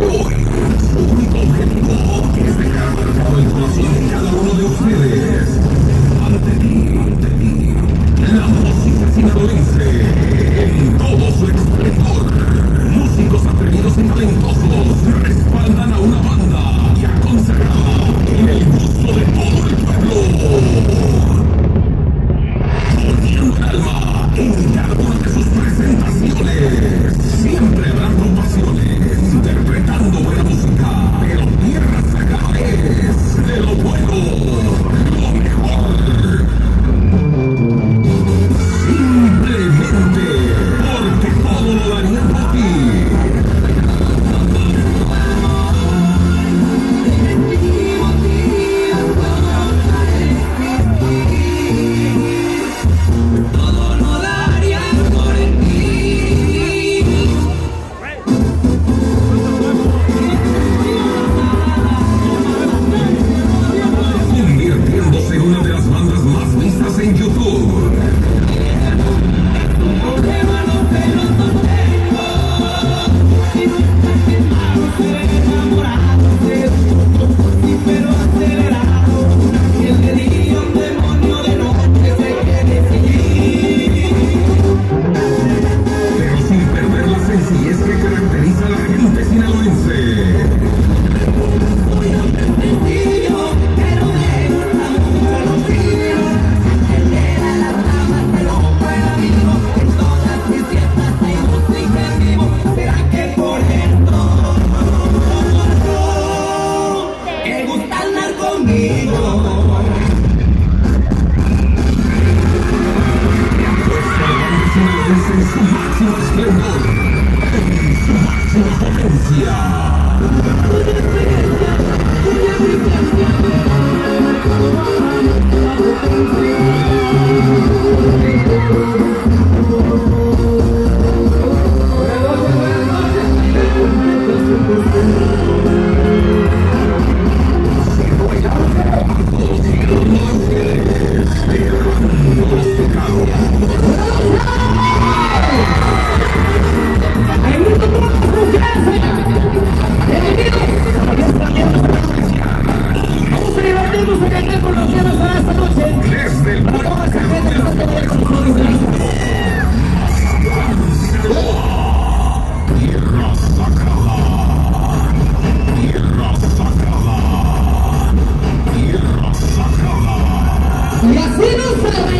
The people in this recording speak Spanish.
hoy, su único objetivo es dejar marcado el corazón de cada uno de ustedes. Ante ti, la música sinaloense, en todo su esplendor. Músicos atrevidos y talentosos respaldan a una banda ya consagrada en el gusto de todo el pueblo. Poniendo el alma en cada una de sus presentaciones. Siempre habrán agrupaciones interpretando buena música, pero Tierra Sagrada es de lo bueno, lo mejor. Simplemente porque todo lo darían por ti. Convirtiéndose en una de las bandas más vistas en YouTube. Pero sin perder la sencillez que caracteriza a la gente sinaloense. En su máximo esplendor, en su máxima potencia. Siendo bailado por todos y cada uno de ustedes, dejando los pecados. Vamos a divertirnos en el con los cielos esta noche. Desde el Para toda esa gente que está con Tierra Sagrada, Tierra Sagrada, Tierra Sagrada. y así nos